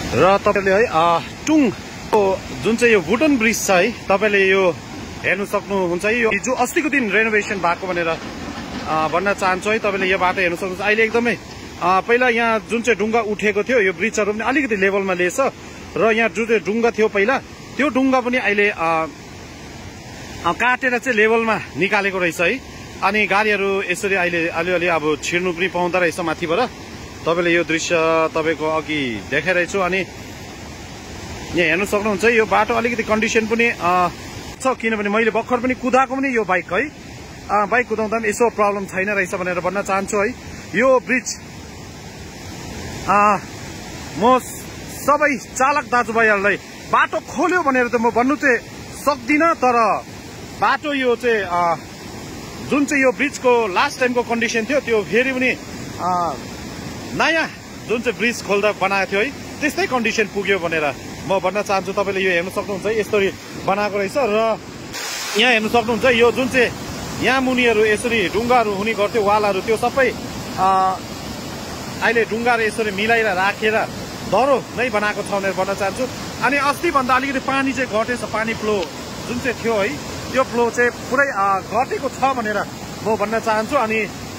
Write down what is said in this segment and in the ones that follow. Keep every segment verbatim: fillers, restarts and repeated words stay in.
र तपाईले है टुङ जुन चाहिँ यो वुडन ब्रिज छ है तपाईले यो हेर्नु सक्नुहुन्छ है यो जो अस्तिको दिन रेनोभेसन भएको भनेर भन्न चाहन्छु है तपाईले यो बाटो हेर्नु सक्नुहुन्छ अहिले एकदमै पहिला यहाँ जुन चाहिँ ढुङ्गा उठेको थियो यो ब्रिजहरु पनि अलिकति लेभलमा लिएछ र यहाँ जुन चाहिँ ढुङ्गा थियो पहिला त्यो ढुङ्गा पनि अहिले काटेर चाहिँ लेभलमा निकालेको रहेछ है अनि गाडीहरु यसरी अहिले अलिअलि अब छिर्नु पनि पाउँदा रहेछ माथिबाट तपाईले यो दृश्य तपाईको अघि देखाइरहेछु अनि यहाँ हेर्नु सक्नुहुन्छ यो बाटो अलिकति कन्डिसन पनि छ किनभने मैले भर्खर पनि कुदाएको पनि यो बाइक है बाइक कुदाउँदा पनि यसो प्रब्लम छैन रहेछ भनेर भन्न चाहन्छु है यो ब्रिज म सबै चालक दाजुभाइहरुलाई बाटो खोल्यो भनेर त म भन्नु चाहिँ सक्दिन तर बाटो यो चाहिँ जुन चाहिँ यो ब्रिजको लास्ट टाइमको कन्डिसन थियो त्यो फेरि पनि नयाँ जुन चाहिँ ब्रिज खोल्दा बनाएको थियो है त्यस्तै कन्डिसन पुग्यो भनेर म भन्न चाहन्छु तपाईले यो हेर्न सक्नुहुन्छ यसरी बनाएको रहेछ र यहाँ हेर्न सक्नुहुन्छ यो जुन चाहिँ यहाँ मुनिहरु यसरी ढुङ्गाहरु हुने गर्थ्यो वालहरु त्यो सबै अहिले ढुङ्गाहरु यसरी मिलाएर राखेर दरो नै बनाएको छ भनेर भन्न चाहन्छु अनि अस्ति भन्दा अलिकति पानी चाहिँ घटेछ पानी फ्लो जुन चाहिँ थियो है त्यो फ्लो चाहिँ पुरै घटेको छ भनेर म भन्न चाहन्छु अनि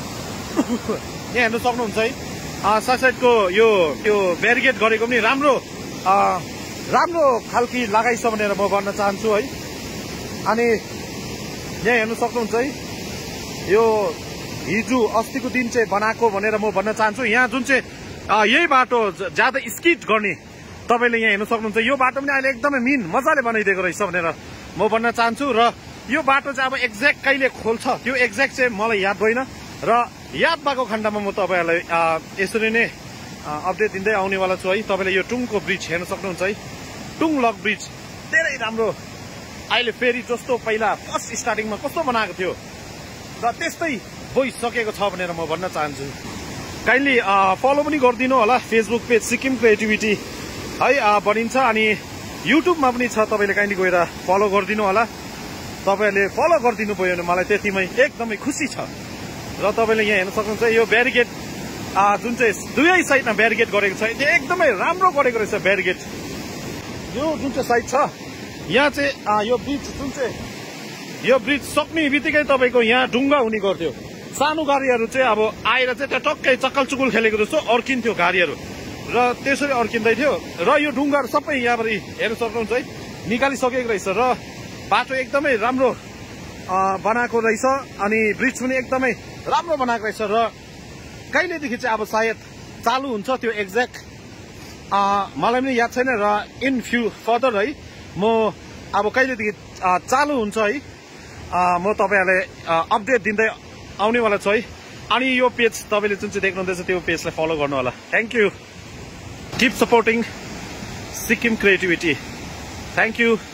यहाँ हेर्न सक्नुहुन्छ है साइडको यो यो ब्यारिकेड गरेको पनि राम्रो राम्रो खालकी लगाइछ भनेर म भन्न चाहन्छु है अनि यहाँ हेर्न सक्नुहुन्छ है यो हिजो अस्तिको दिन चाहिँ बनाएको भनेर म भन्न चाहन्छु यहाँ जुन चाहिँ यही बाटो ज्यादा स्किड गर्ने तपाईले यहाँ हेर्न सक्नुहुन्छ यो बाटो पनि अहिले एकदमै मिन मजाले बनाइदिएको रहेछ भनेर म भन्न चाहन्छु र यो बाटो चाहिँ अब एक्ज्याक्ट कहिले खोल्छ त्यो एक्ज्याक्ट चाहिँ मलाई याद भएन र याद भएको खण्डमा म तपाईहरुलाई यसरी नै अपडेट दिँदै आउनेवाला छु है तपाईले यो टुङको ब्रिज हेर्न सक्नुहुन्छ है टुङ लक ब्रिज धेरै राम्रो अहिले फेरि जस्तो पहिला फर्स्ट स्टार्टिङमा कस्तो बनाएको थियो र त्यस्तै भइसकेको छ भनेर म भन्न चाहन्छु काइन्डली फलो पनि गरिदिनु होला फेसबुक पेज सिक्किम क्रिएटिभिटी है बनिन्छ अनि युट्युबमा पनि छ तपाईले काइन्डली गएर फलो गरिदिनु होला तपाईले फलो गरिदिनु भयो भने मलाई त्यतिमै एकदमै खुसी छ र तपाईले यहाँ हेर्न सक्नुहुन्छ यो ब्यारिकेड जुन चाहिँ दुवै साइडमा ब्यारिकेड गरेको छ त्यो एकदमै राम्रो गरेको रहेछ ब्यारिकेड यो जुन चाहिँ साइड छ यहाँ चाहिँ यो ब्रिज जुन चाहिँ यो ब्रिज सक्ने बित्तिकै तपाईको यहाँ ढुङ्गा हुने गर्थ्यो सानो गाडीहरु चाहिँ अब आएर चाहिँ त्यो टक्कै चक्कल चुकुल खेलेको जस्तो अर्किन्थ्यो गाडीहरु र त्यसरी अर्किँदै थियो र यो ढुङ्गाहरु सबै यहाँबाट हेर्न सक्नुहुन्छ है निकालिसकेको रहेछ र बाटो एकदमै राम्रो बनाएको रहेछ अनि ब्रिज पनि एकदमै राम्रो बनाएको रहेछ र कहिलेदेखि चाहिँ अब सायद चालु हुन्छ त्यो एक्ज्याक्ट मलाई पनि याद छैन र इन फ्यु फर्दर है म अब कहिलेदेखि चालु हुन्छ है म तपाईहरुलाई अपडेट दिँदै आउनेवाला छु है अनि यो पेज तपाईले जुन चाहिँ देख्नुहुँदैछ त्यो पेजलाई फलो गर्नु होला thank you keep supporting Sikkim creativity thank you